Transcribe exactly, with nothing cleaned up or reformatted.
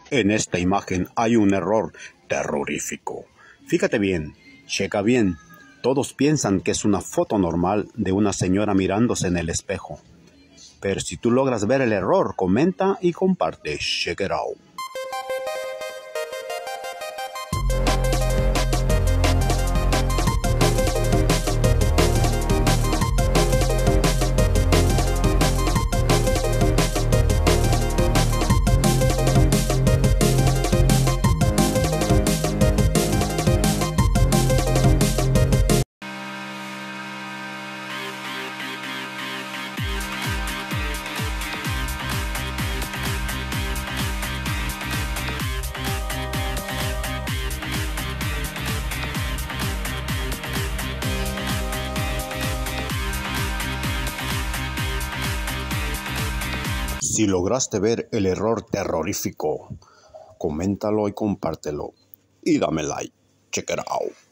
En esta imagen hay un error terrorífico. Fíjate bien, checa bien. Todos piensan que es una foto normal de una señora mirándose en el espejo. Pero si tú logras ver el error, comenta y comparte. Check it out. Si lograste ver el error terrorífico, coméntalo y compártelo. Y dame like. Check it out.